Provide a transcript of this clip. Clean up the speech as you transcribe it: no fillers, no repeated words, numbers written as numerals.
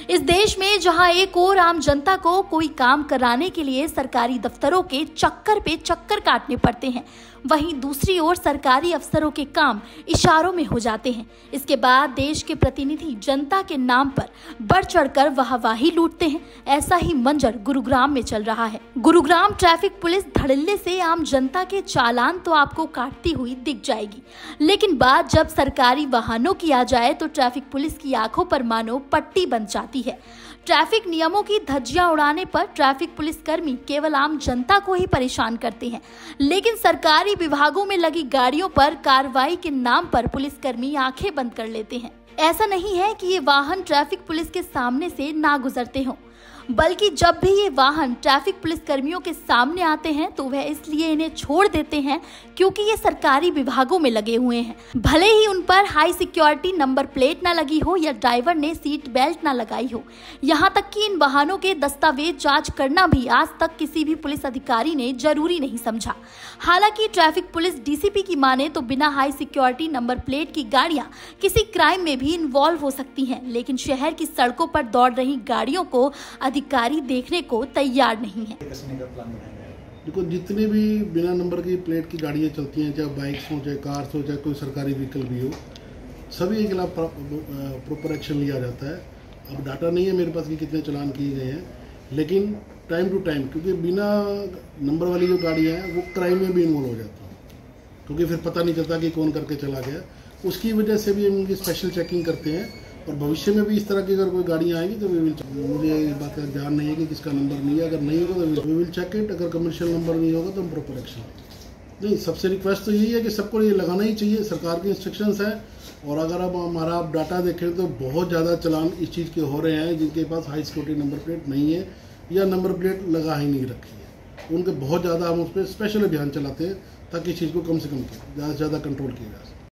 इस देश में जहां एक ओर आम जनता को कोई काम कराने के लिए सरकारी दफ्तरों के चक्कर पे चक्कर काटने पड़ते हैं, वहीं दूसरी ओर सरकारी अफसरों के काम इशारों में हो जाते हैं। इसके बाद देश के प्रतिनिधि जनता के नाम पर बढ़ चढ़कर वाहवाही लूटते हैं। ऐसा ही मंजर गुरुग्राम में चल रहा है। गुरुग्राम ट्रैफिक पुलिस धड़ल्ले से आम जनता के चालान तो आपको काटती हुई दिख जाएगी, लेकिन बात जब सरकारी वाहनों की आ जाए तो ट्रैफिक पुलिस की आंखों पर मानो पट्टी बन जाती है। ट्रैफिक नियमों की धज्जियां उड़ाने पर ट्रैफिक पुलिसकर्मी केवल आम जनता को ही परेशान करते हैं, लेकिन सरकारी विभागों में लगी गाड़ियों पर कार्रवाई के नाम पर पुलिसकर्मी आंखें बंद कर लेते हैं। ऐसा नहीं है कि ये वाहन ट्रैफिक पुलिस के सामने से ना गुजरते हों, बल्कि जब भी ये वाहन ट्रैफिक पुलिस कर्मियों के सामने आते हैं तो वह इसलिए इन्हें छोड़ देते हैं क्योंकि ये सरकारी विभागों में लगे हुए हैं। भले ही उन पर हाई सिक्योरिटी नंबर प्लेट ना लगी हो या ड्राइवर ने सीट बेल्ट ना लगाई हो, यहाँ तक कि इन वाहनों के दस्तावेज जांच करना भी आज तक किसी भी पुलिस अधिकारी ने जरूरी नहीं समझा। हालांकि ट्रैफिक पुलिस डीसीपी की माने तो बिना हाई सिक्योरिटी नंबर प्लेट की गाड़ियां किसी क्राइम में भी इन्वॉल्व हो सकती हैं, लेकिन शहर की सड़कों पर दौड़ रही गाड़ियों को अधिकारी देखने को तैयार नहीं है। देखो, जितने भी बिना नंबर की प्लेट की गाड़ियाँ चलती हैं, चाहे बाइक्स हो, चाहे कार्स हो, चाहे कोई सरकारी व्हीकल भी हो, सभी के खिलाफ प्रॉपर एक्शन लिया जाता है। अब डाटा नहीं है मेरे पास कि कितने चालान किए गए हैं, लेकिन टाइम टू टाइम, क्योंकि बिना नंबर वाली जो गाड़ियाँ हैं वो क्राइम में भी इन्वॉल्व हो जाती हैं, क्योंकि फिर पता नहीं चलता कि कौन करके चला गया। उसकी वजह से भी हम उनकी स्पेशल चेकिंग करते हैं, और भविष्य में भी इस तरह की अगर कोई गाड़ियाँ आएंगी तो मुझे इस बात का ध्यान नहीं है कि किसका नंबर नहीं है। अगर नहीं होगा तो वी विल चेक इट। अगर कमर्शियल नंबर नहीं होगा तो हम प्रॉपर एक्शन नहीं। सबसे रिक्वेस्ट तो यही है कि सबको ये लगाना ही चाहिए, सरकार की इंस्ट्रक्शंस है। और अगर अब हमारा आप डाटा देखें तो बहुत ज़्यादा चलान इस चीज़ के हो रहे हैं जिनके पास हाई सिक्योरिटी नंबर प्लेट नहीं है या नंबर प्लेट लगा ही नहीं रखी है। उनके बहुत ज़्यादा हम उस पर स्पेशल अभियान चलाते हैं ताकि इस चीज़ को कम से कम ज़्यादा से ज़्यादा कंट्रोल किया जा सके।